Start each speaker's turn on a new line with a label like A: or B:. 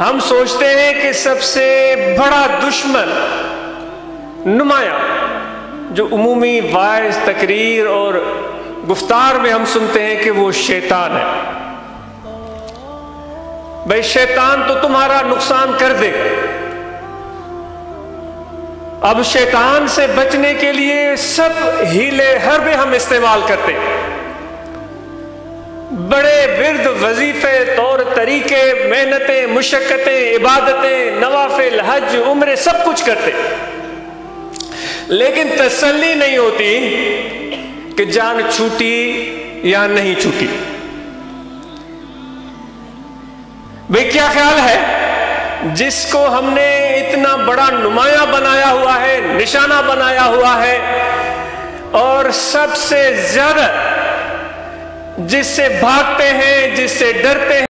A: ہم سوچتے ہیں کہ سب سے بڑا دشمن نمایاں جو عمومی وائز تقریر اور گفتار میں ہم سنتے ہیں کہ وہ شیطان ہے۔ بھئی شیطان تو تمہارا نقصان کر دے گا۔ اب شیطان سے بچنے کے لیے سب ہیلے حربے ہم استعمال کرتے ہیں، بڑے ورد وظیفے طور طریقے، محنتیں، مشقتیں، عبادتیں، نوافل، حج، عمرے سب کچھ کرتے، لیکن تسلی نہیں ہوتی کہ جان چھوٹی یا نہیں چھوٹی۔ بھئی کیا خیال ہے جس کو ہم نے اتنا بڑا نمایاں بنایا ہوا ہے، نشانہ بنایا ہوا ہے، اور سب سے زیادہ جس سے بھاگتے ہیں، جس سے ڈرتے ہیں،